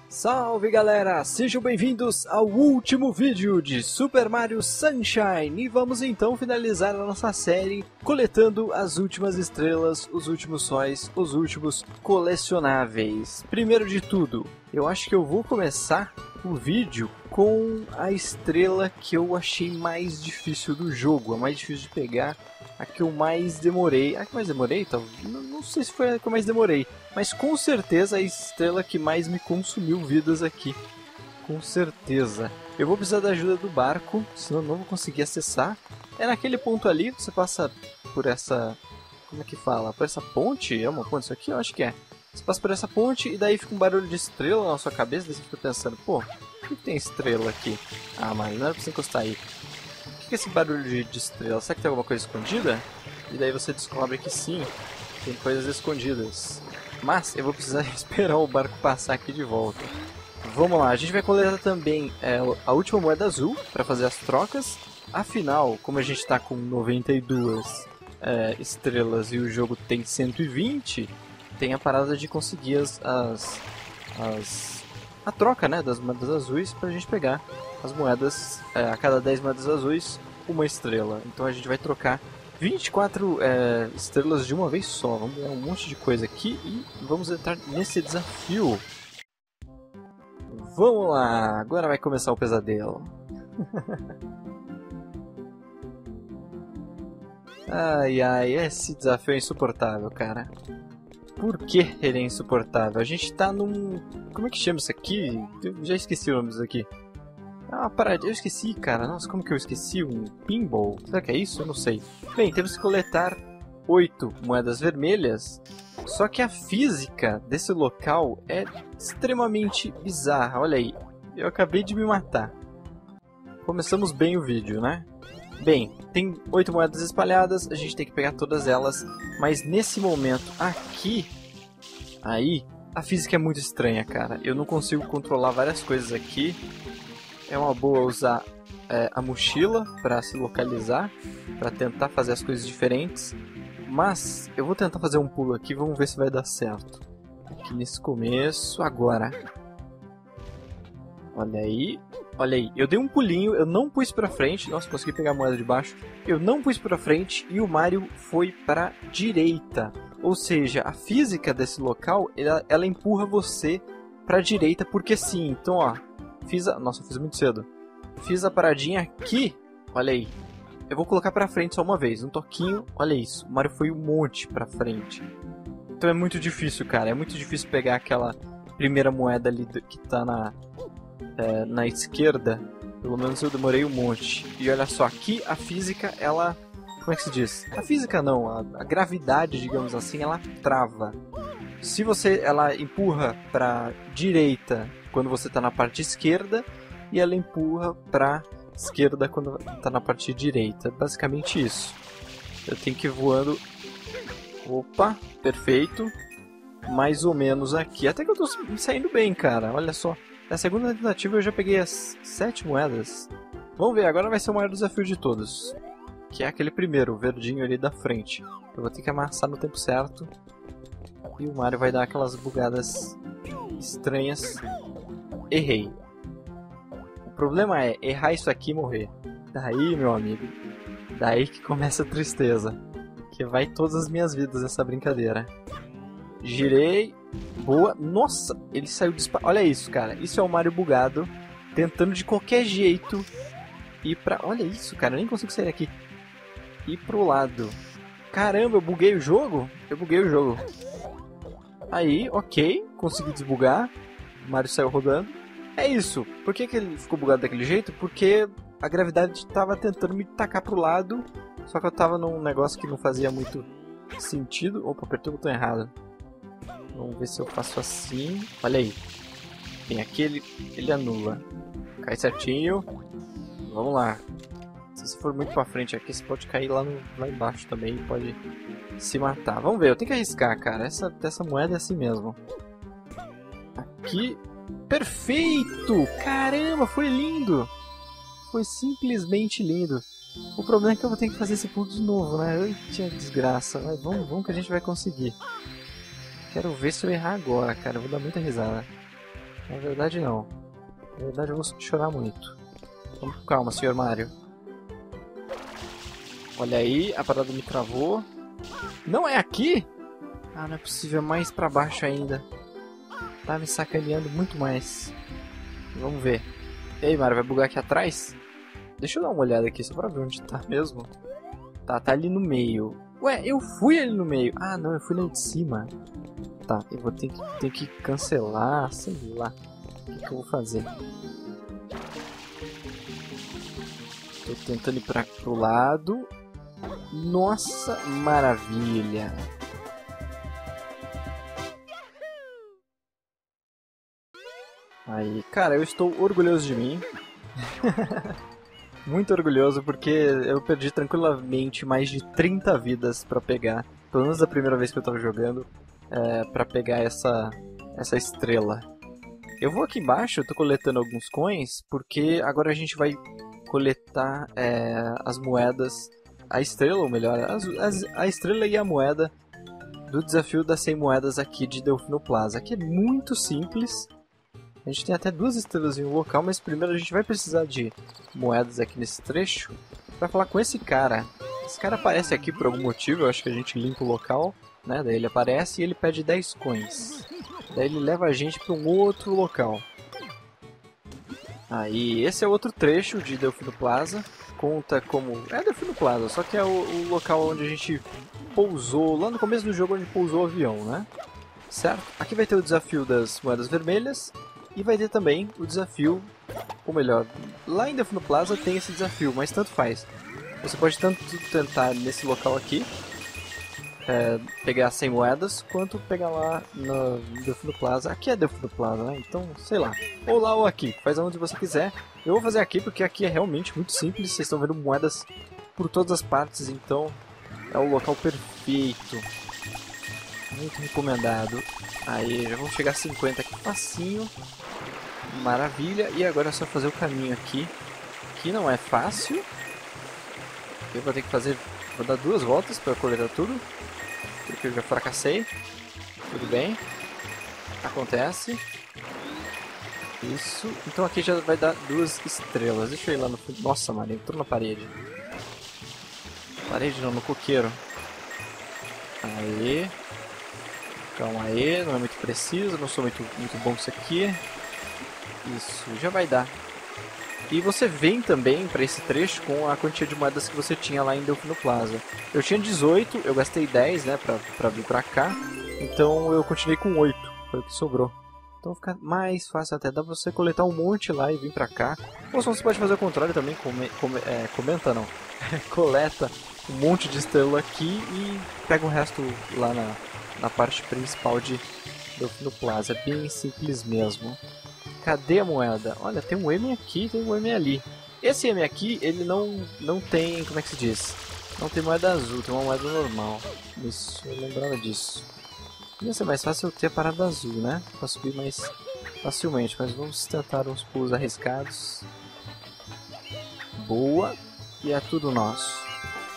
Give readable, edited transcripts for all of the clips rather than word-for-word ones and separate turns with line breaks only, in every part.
Salve galera, sejam bem-vindos ao último vídeo de Super Mario Sunshine e vamos então finalizar a nossa série coletando as últimas estrelas, os últimos sóis, os últimos colecionáveis. Primeiro de tudo, eu acho que eu vou começar o vídeo com a estrela que eu achei mais difícil do jogo, a mais difícil de pegar, a que eu mais demorei. A que mais demorei? Não sei se foi a que eu mais demorei, mas com certeza a estrela que mais me consumiu vidas aqui. Com certeza. Eu vou precisar da ajuda do barco, senão eu não vou conseguir acessar. É naquele ponto ali, você passa por essa... Como é que fala? Por essa ponte? É uma ponte isso aqui? Eu acho que é. Você passa por essa ponte e daí fica um barulho de estrela na sua cabeça, daí você fica pensando, pô, por que tem estrela aqui? Ah, mas não era pra você encostar aí. O que é esse barulho de estrela? Será que tem alguma coisa escondida? E daí você descobre que sim, tem coisas escondidas. Mas eu vou precisar esperar o barco passar aqui de volta. Vamos lá, a gente vai coletar também a última moeda azul para fazer as trocas. Afinal, como a gente está com 92 estrelas e o jogo tem 120, tem a parada de conseguir a troca, né, das moedas azuis para a gente pegar as moedas, a cada 10 moedas azuis, uma estrela. Então a gente vai trocar 24 estrelas de uma vez só. Vamos ganhar um monte de coisa aqui e vamos entrar nesse desafio. Vamos lá, agora vai começar o pesadelo. Ai ai, esse desafio é insuportável, cara. Por que ele é insuportável? A gente tá num... Como é que chama isso aqui? Eu já esqueci o nome disso aqui. Ah, parada, eu esqueci, cara. Nossa, como que eu esqueci? Um pinball? Será que é isso? Eu não sei. Bem, temos que coletar 8 moedas vermelhas. Só que a física desse local é extremamente bizarra. Olha aí, eu acabei de me matar. Começamos bem o vídeo, né? Bem, tem 8 moedas espalhadas, a gente tem que pegar todas elas. Mas nesse momento aqui, aí, a física é muito estranha, cara. Eu não consigo controlar várias coisas aqui. É uma boa usar a mochila para se localizar, para tentar fazer as coisas diferentes. Mas eu vou tentar fazer um pulo aqui, vamos ver se vai dar certo. Aqui nesse começo, agora. Olha aí, olha aí. Eu dei um pulinho, eu não pus para frente. Nossa, consegui pegar a moeda de baixo. Eu não pus para frente e o Mario foi para direita. Ou seja, a física desse local, ela empurra você para direita porque sim. Então, ó. Nossa, eu fiz muito cedo. Fiz a paradinha aqui. Olha aí. Eu vou colocar pra frente só uma vez. Um toquinho. Olha isso. O Mario foi um monte pra frente. Então é muito difícil, cara. É muito difícil pegar aquela primeira moeda ali que tá na esquerda. Pelo menos eu demorei um monte. E olha só. Aqui a física, ela... Como é que se diz? A física não. A gravidade, digamos assim, ela trava. Se ela empurra pra direita quando você está na parte esquerda e ela empurra para esquerda quando está na parte direita. Basicamente isso. Eu tenho que ir voando. Opa, perfeito. Mais ou menos aqui. Até que eu estou me saindo bem, cara. Olha só. Na segunda tentativa eu já peguei as 7 moedas. Vamos ver, agora vai ser o maior desafio de todos. Que é aquele primeiro, o verdinho ali da frente. Eu vou ter que amassar no tempo certo. E o Mario vai dar aquelas bugadas estranhas. Errei. O problema é errar isso aqui e morrer. Daí, meu amigo, daí que começa a tristeza. Que vai todas as minhas vidas essa brincadeira. Girei. Boa. Nossa, ele saiu disparado. Olha isso, cara. Isso é o Mario bugado. Tentando de qualquer jeito ir pra... Olha isso, cara. Eu nem consigo sair daqui. Ir pro lado. Caramba, eu buguei o jogo? Eu buguei o jogo. Aí, ok. Consegui desbugar. O Mario saiu rodando. É isso. Por que ele ficou bugado daquele jeito? Porque a gravidade estava tentando me tacar pro lado. Só que eu tava num negócio que não fazia muito sentido. Opa, apertei o botão errado. Vamos ver se eu faço assim. Olha aí. Tem aqui, ele anula. Cai certinho. Vamos lá. Se você for muito pra frente aqui, você pode cair lá embaixo também. Pode se matar. Vamos ver, eu tenho que arriscar, cara. Essa moeda é assim mesmo. Aqui. Perfeito! Caramba, foi lindo! Foi simplesmente lindo. O problema é que eu vou ter que fazer esse pulo de novo, né? Eita, desgraça. Mas vamos que a gente vai conseguir. Quero ver se eu errar agora, cara. Eu vou dar muita risada. Na verdade não. Na verdade eu vou chorar muito. Vamos com calma, Sr. Mario. Olha aí, a parada me travou. Não é aqui? Ah, não é possível, é mais pra baixo ainda. Tá me sacaneando muito mais. Vamos ver. Ei, Mario, vai bugar aqui atrás? Deixa eu dar uma olhada aqui só pra ver onde tá mesmo. Tá ali no meio. Ué, eu fui ali no meio. Ah, não, eu fui lá de cima. Tá, eu vou ter que cancelar, sei lá. O que eu vou fazer? Tô tentando ir pro lado. Nossa, maravilha. Aí, cara, eu estou orgulhoso de mim. Muito orgulhoso porque eu perdi tranquilamente mais de 30 vidas pra pegar. Pelo menos da primeira vez que eu tava jogando. Pra pegar essa estrela. Eu vou aqui embaixo, eu tô coletando alguns coins. Porque agora a gente vai coletar as moedas. A estrela, ou melhor, a estrela e a moeda do desafio das 100 moedas aqui de Delfino Plaza. Aqui é muito simples. A gente tem até 2 estrelas em um local, mas primeiro a gente vai precisar de moedas aqui nesse trecho para falar com esse cara. Esse cara aparece aqui por algum motivo, eu acho que a gente limpa o local, né? Daí ele aparece e ele pede 10 coins. Daí ele leva a gente para um outro local. Aí, esse é outro trecho de Delfino Plaza. Conta como... é Delfino Plaza, só que é o local onde a gente pousou, lá no começo do jogo onde pousou o avião, né? Certo? Aqui vai ter o desafio das moedas vermelhas. E vai ter também o desafio, ou melhor, lá em Delfino Plaza tem esse desafio, mas tanto faz. Você pode tanto tentar nesse local aqui, pegar 100 moedas, quanto pegar lá no Delfino Plaza. Aqui é Delfino Plaza, né? Então, sei lá. Ou lá ou aqui, faz aonde você quiser. Eu vou fazer aqui porque aqui é realmente muito simples, vocês estão vendo moedas por todas as partes, então é o local perfeito. Muito recomendado. Aí, já vamos chegar a 50 aqui facinho. Maravilha. E agora é só fazer o caminho aqui. Que não é fácil. Eu vou ter que fazer... vou dar 2 voltas para coletar tudo. Porque eu já fracassei. Tudo bem. Acontece. Isso. Então aqui já vai dar 2 estrelas. Deixa eu ir lá no fundo. Nossa, mano, entrou na parede. Parede não, no coqueiro. Aí. Calma aí, não é muito preciso, não sou muito bom com isso aqui. Isso, já vai dar. E você vem também para esse trecho com a quantia de moedas que você tinha lá em Delfino Plaza. Eu tinha 18, eu gastei 10, né, pra vir pra cá. Então eu continuei com 8, foi o que sobrou. Então fica mais fácil até, dá pra você coletar um monte lá e vir pra cá. Ou se você pode fazer o contrário também, comenta não. Coleta um monte de estrela aqui e pega o resto lá na parte principal de Delfino Plaza. É bem simples mesmo. Cadê a moeda? Olha, tem um M aqui e tem um M ali. Esse M aqui, ele não tem, como é que se diz? Não tem moeda azul, tem uma moeda normal. Isso, eu lembrava disso. Ia ser mais fácil eu ter a parada azul, né? Pra subir mais facilmente, mas vamos tentar uns pulos arriscados. Boa, e é tudo nosso.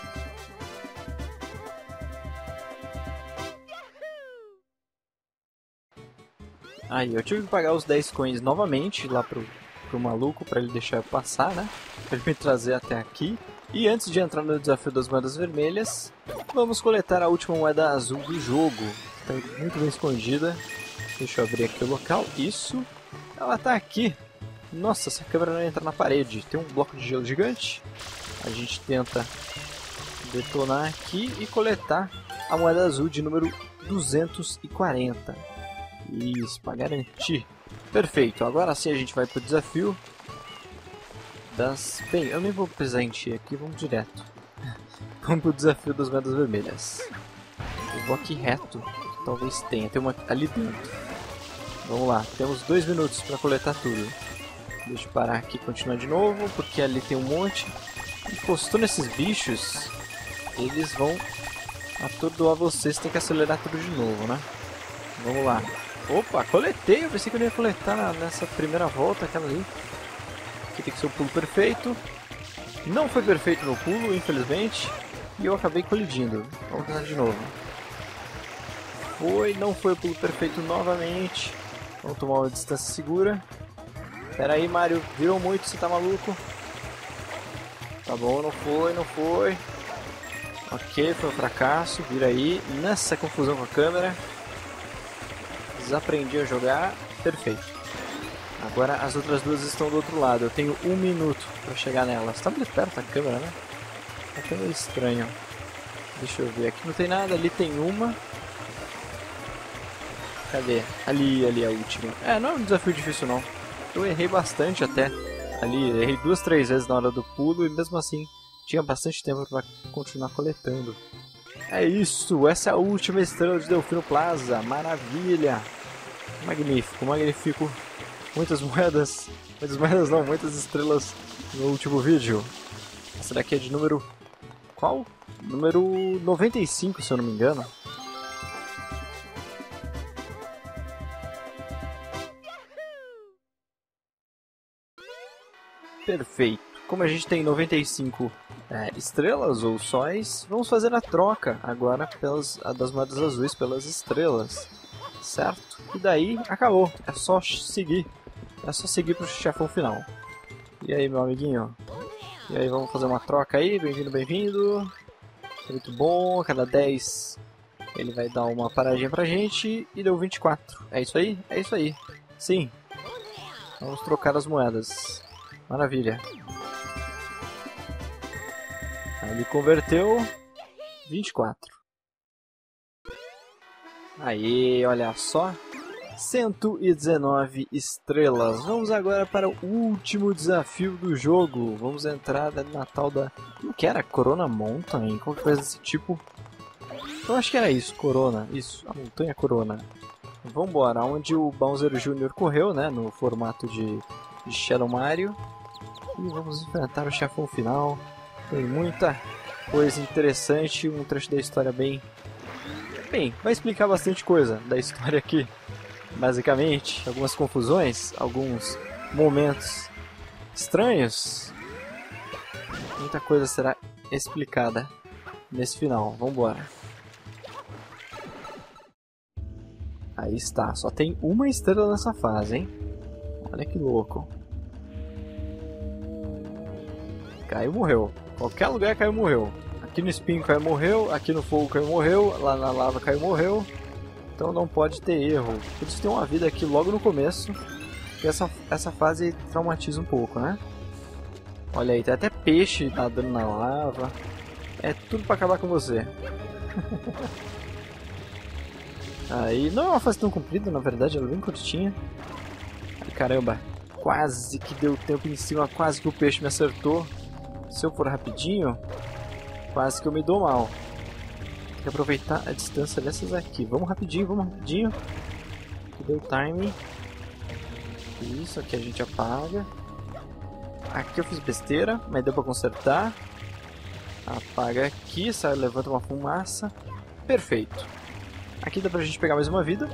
Aí, eu tive que pagar os 10 coins novamente lá pro maluco, pra ele deixar eu passar, né? Pra ele me trazer até aqui. E antes de entrar no desafio das moedas vermelhas, vamos coletar a última moeda azul do jogo. Está muito bem escondida. Deixa eu abrir aqui o local. Isso. Ela tá aqui. Nossa, essa câmera não entra na parede. Tem um bloco de gelo gigante. A gente tenta detonar aqui e coletar a moeda azul de número 240. Isso, para garantir. Perfeito, agora sim a gente vai pro desafio das... Bem, eu nem vou precisar encher aqui, vamos direto. Vamos pro desafio das moedas vermelhas. Eu vou aqui reto, talvez tenha, tem uma ali dentro. Vamos lá, temos 2 minutos para coletar tudo. Deixa eu parar aqui e continuar de novo, porque ali tem um monte. Encostou nesses bichos, eles vão atordoar vocês, tem que acelerar tudo de novo, né? Vamos lá. Opa, coletei! Eu pensei que eu não ia coletar nessa primeira volta, aquela ali. Aqui tem que ser o pulo perfeito. Não foi perfeito meu pulo, infelizmente. E eu acabei colidindo. Vamos tentar de novo. Não foi o pulo perfeito novamente. Vamos tomar uma distância segura. Pera aí, Mario. Virou muito, você tá maluco? Tá bom, não foi, não foi. Ok, foi um fracasso. Vira aí. Nessa confusão com a câmera. Desaprendi a jogar. Perfeito. Agora as outras duas estão do outro lado. Eu tenho 1 minuto pra chegar nelas. Tá muito perto da câmera, né? Tá meio estranho. Deixa eu ver. Aqui não tem nada. Ali tem uma. Cadê? Ali é a última. Não é um desafio difícil não. Eu errei bastante até. Ali, errei 2, 3 vezes na hora do pulo e mesmo assim tinha bastante tempo para continuar coletando. É isso, essa é a última estrela de Delfino Plaza. Maravilha! Magnífico, magnífico. Muitas moedas não, muitas estrelas no último vídeo. Essa daqui é de número... qual? Número 95, se eu não me engano. Perfeito. Como a gente tem 95 estrelas ou sóis, vamos fazer a troca agora das moedas azuis pelas estrelas. Certo? E daí acabou. É só seguir. É só seguir pro chefão final. E aí, meu amiguinho? E aí, vamos fazer uma troca aí? Bem-vindo, bem-vindo. Muito bom. Cada 10 ele vai dar uma paradinha pra gente. E deu 24. É isso aí? É isso aí. Sim. Vamos trocar as moedas. Maravilha. Aí ele converteu 24. Aí, olha só. 119 estrelas. Vamos agora para o último desafio do jogo. Vamos entrar na tal da... como que era? Corona Mountain? Qualquer coisa desse tipo. Eu acho que era isso, Corona. Isso, a montanha Corona. Vambora, onde o Bowser Jr. correu, né? No formato de Shadow Mario. E vamos enfrentar o chefão final. Tem muita coisa interessante, um trecho da história bem, vai explicar bastante coisa da história aqui. Basicamente, algumas confusões, alguns momentos estranhos. Muita coisa será explicada nesse final. Vambora. Aí está, só tem uma estrela nessa fase, hein? Olha que louco. Caiu, morreu. Qualquer lugar caiu, morreu. Aqui no espinho caiu, morreu. Aqui no fogo caiu, morreu. Lá na lava caiu, morreu. Então não pode ter erro. Eles têm uma vida aqui logo no começo. E essa fase traumatiza um pouco, né? Olha aí, tem até peixe nadando na lava. É tudo pra acabar com você. Aí, não é uma fase tão comprida, na verdade, ela é bem curtinha. Ai, caramba, quase que deu tempo em cima, quase que o peixe me acertou. Se eu for rapidinho, quase que eu me dou mal. Tem que aproveitar a distância dessas aqui. Vamos rapidinho, vamos rapidinho. Aqui deu time. Isso, aqui a gente apaga. Aqui eu fiz besteira, mas deu pra consertar. Apaga aqui, sai, levanta uma fumaça. Perfeito. Aqui dá pra gente pegar mais uma vida.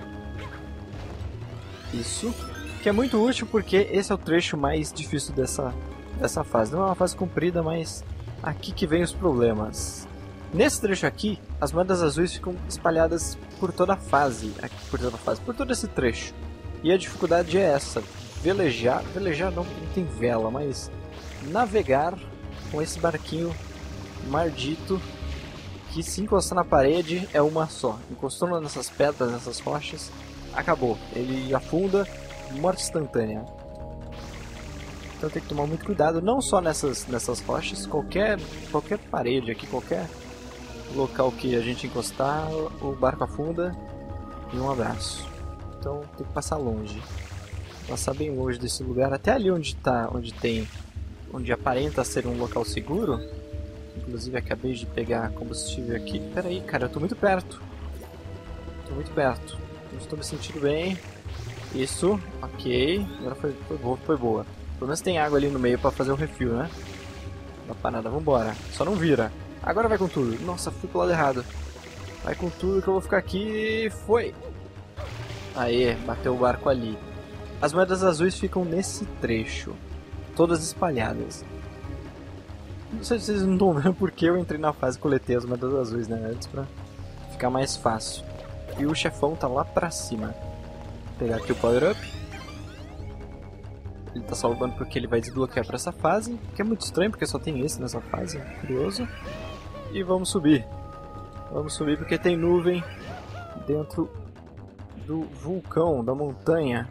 Isso. Que é muito útil porque esse é o trecho mais difícil dessa fase. Não é uma fase comprida, mas aqui que vem os problemas. Nesse trecho aqui, as moedas azuis ficam espalhadas por toda a fase. Por todo esse trecho. E a dificuldade é essa. Velejar não tem vela, mas navegar com esse barquinho maldito que se encostar na parede é uma só. Encostou nessas pedras, nessas rochas, acabou. Ele afunda, morte instantânea. Então tem que tomar muito cuidado, não só nessas rochas, qualquer parede aqui, qualquer local que a gente encostar, o barco afunda e um abraço. Então tem que passar longe. Passar bem longe desse lugar, até ali onde aparenta ser um local seguro. Inclusive acabei de pegar combustível aqui. Pera aí, cara, eu tô muito perto. Não estou me sentindo bem. Isso, ok. Agora foi boa. Pelo menos tem água ali no meio pra fazer o refil, né? Uma parada, vambora. Só não vira. Agora vai com tudo. Nossa, fui pro lado errado. Vai com tudo que eu vou ficar aqui. Foi! Aê, bateu o barco ali. As moedas azuis ficam nesse trecho. Todas espalhadas. Não sei se vocês não estão vendo porque eu entrei na fase e coletei as moedas azuis, né? Antes pra ficar mais fácil. E o chefão tá lá pra cima. pegar aqui o Power Up. Ele tá salvando porque ele vai desbloquear pra essa fase, que é muito estranho porque só tem esse nessa fase, curioso. E vamos subir. Vamos subir porque tem nuvem dentro do vulcão, da montanha.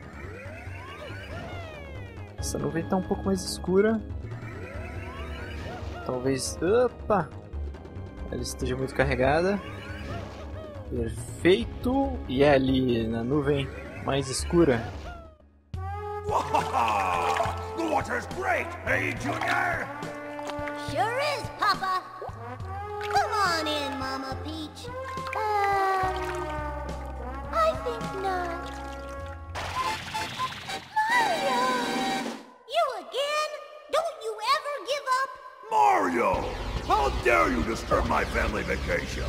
Essa nuvem tá um pouco mais escura. Talvez... Opa! Ela esteja muito carregada. Perfeito! E é ali na nuvem mais escura.
The water's great, hey, Junior?
Sure is, Papa. Come on in, Mama Peach. I think not. Mario! You again? Don't you ever give up?
Mario! How dare you disturb my family vacation?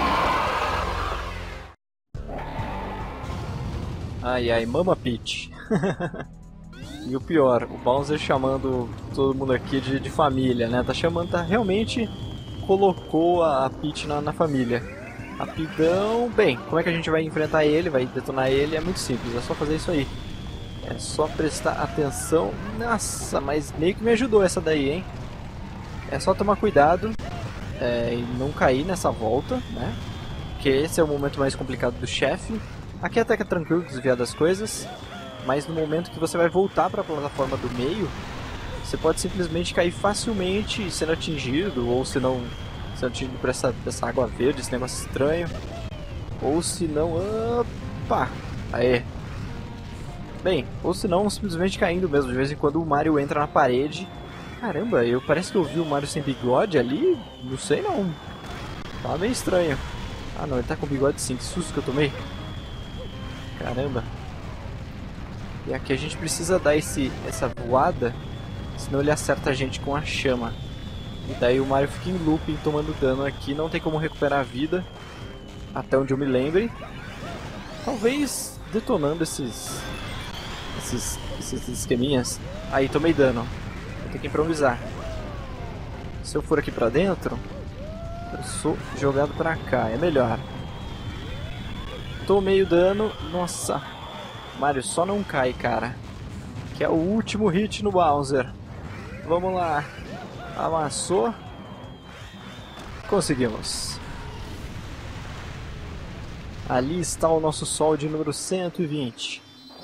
Ai ai, Mama Peach. E o pior, o Bowser chamando todo mundo aqui de família, né? Tá realmente colocou a Peach na família. Rapidão. Bem, como é que a gente vai enfrentar ele, vai detonar ele? É muito simples, é só fazer isso aí. É só prestar atenção. Nossa, mas meio que me ajudou essa daí, hein? É só tomar cuidado e não cair nessa volta, né? Porque esse é o momento mais complicado do chefe. Aqui até que é tranquilo desviar das coisas. Mas no momento que você vai voltar para a plataforma do meio, você pode simplesmente cair facilmente sendo atingido, ou se não sendo atingido por essa água verde, esse negócio estranho. Ou se não... Opa! Aê! Bem, ou se não, simplesmente caindo mesmo. De vez em quando o Mario entra na parede. Caramba, parece que eu vi o Mario sem bigode ali. Não sei não. Tá meio estranho. Ah não, ele tá com bigode sim. Que susto que eu tomei. Caramba. E aqui a gente precisa dar essa voada, senão ele acerta a gente com a chama. E daí o Mario fica em looping tomando dano aqui, não tem como recuperar a vida, até onde eu me lembre. Talvez detonando esses esqueminhas. Aí, tomei dano. Vou ter que improvisar. Se eu for aqui pra dentro, eu sou jogado pra cá, é melhor. Tomei o dano, nossa... Mario, só não cai, cara. Que é o último hit no Bowser. Vamos lá. Amassou. Conseguimos. Ali está o nosso sol de número 120.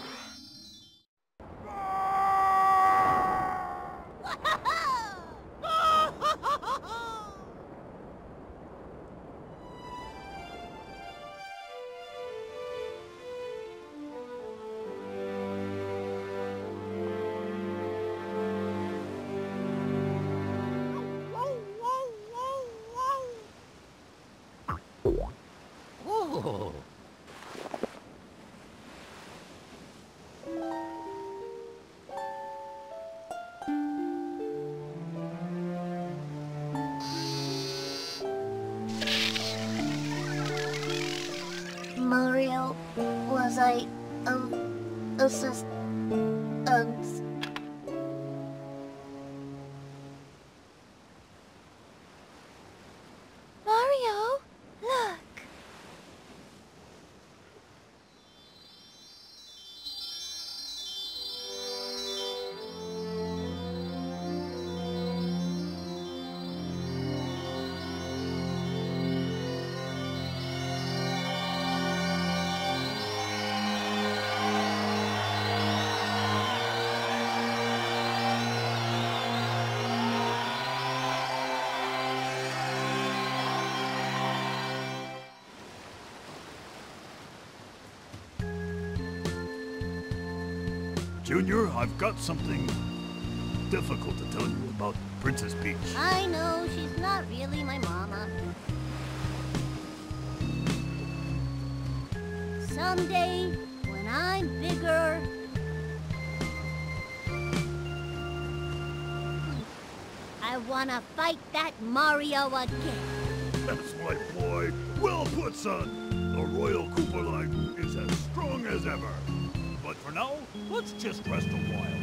Mario, was I, Mario, look.
Junior, I've got something difficult to tell you about Princess Peach.
I know, she's not really my mama. Someday, when I'm bigger, I wanna fight that Mario again.
That's right, boy. Well put, son. The Royal Koopa line is as strong as ever. But for now, let's just rest a while.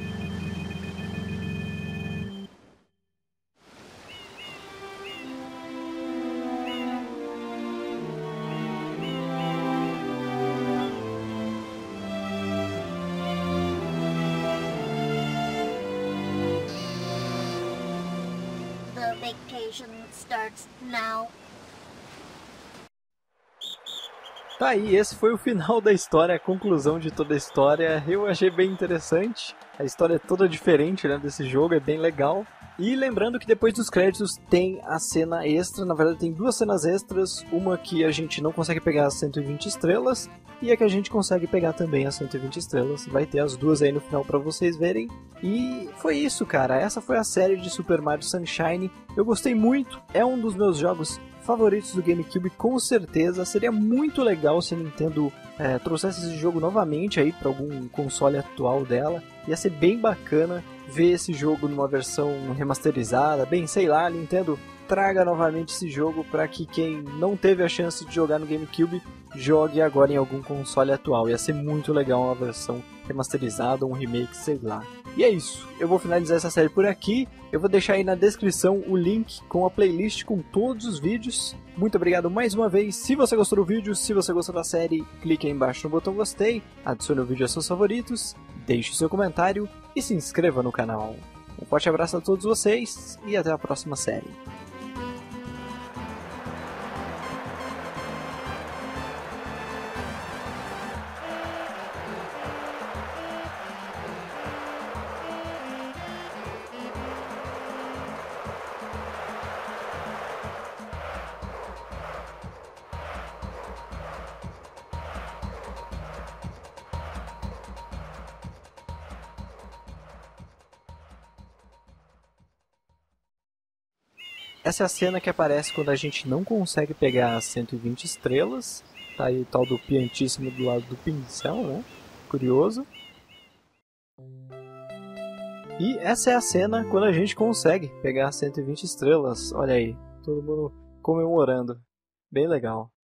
vacation starts now.
Tá aí, esse foi o final da história, a conclusão de toda a história. Eu achei bem interessante. A história é toda diferente, né, desse jogo, é bem legal. E lembrando que depois dos créditos tem a cena extra, na verdade tem duas cenas extras, uma que a gente não consegue pegar as 120 estrelas e a que a gente consegue pegar também as 120 estrelas. Vai ter as duas aí no final pra vocês verem. E foi isso, cara, essa foi a série de Super Mario Sunshine. Eu gostei muito, é um dos meus jogos favoritos do GameCube, com certeza. Seria muito legal se a Nintendo trouxesse esse jogo novamente aí para algum console atual dela. Ia ser bem bacana ver esse jogo numa versão remasterizada. Bem, sei lá, Nintendo, traga novamente esse jogo para que quem não teve a chance de jogar no GameCube jogue agora em algum console atual. Ia ser muito legal uma versão remasterizada, um remake, sei lá. E é isso, eu vou finalizar essa série por aqui. Eu vou deixar aí na descrição o link com a playlist com todos os vídeos. Muito obrigado mais uma vez. Se você gostou do vídeo, se você gostou da série, clique aí embaixo no botão gostei, adicione o vídeo aos seus favoritos, deixe seu comentário e se inscreva no canal. Um forte abraço a todos vocês e até a próxima série. Essa é a cena que aparece quando a gente não consegue pegar as 120 estrelas. Tá aí o tal do piantíssimo do lado do pincel, né? Curioso. E essa é a cena quando a gente consegue pegar as 120 estrelas. Olha aí, todo mundo comemorando. Bem legal.